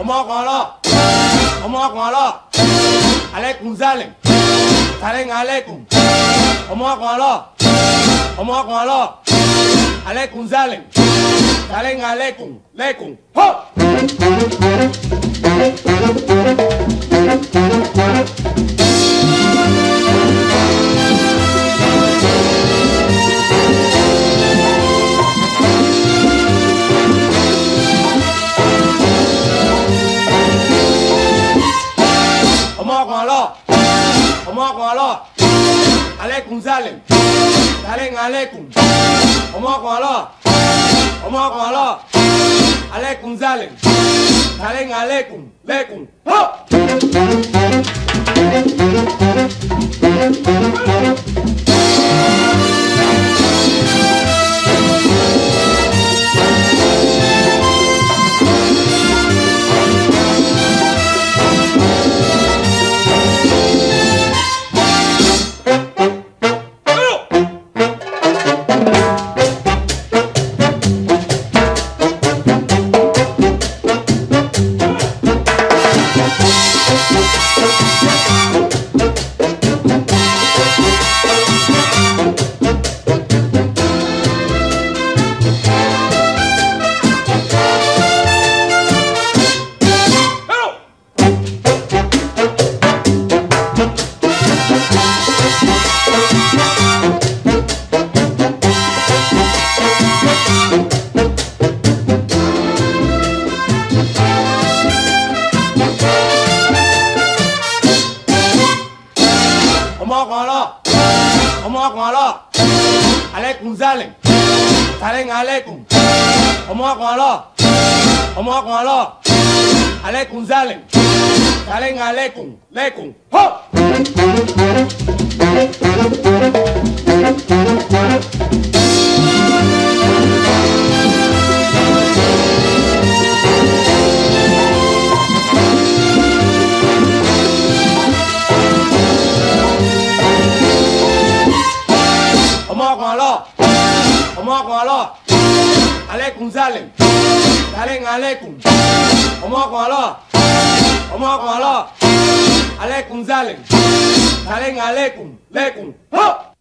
Omokola, Omokola, Alaikum Zalim, Saling Alaikum, Omokola, Omokola, Alaikum Zalim, Saling Alaikum, Leikum, Ho! Omokola, Alaikum Zalim, Saling Alaikum, Omokola, Omokola, Alaikum Zalim, Saling Alaikum, Leikum, Ho! Omokola, Alaikum Zalim, Saling Alaikum, Omokola, Omokola, Alaikum Zalim, Saling Alaikum, Leikum, Ho! Omokola, Alaikum Zalim, Saling Alaikum, Omokola, Omokola, Alaikum Zalim, Saling Alaikum, Leikum, Ho!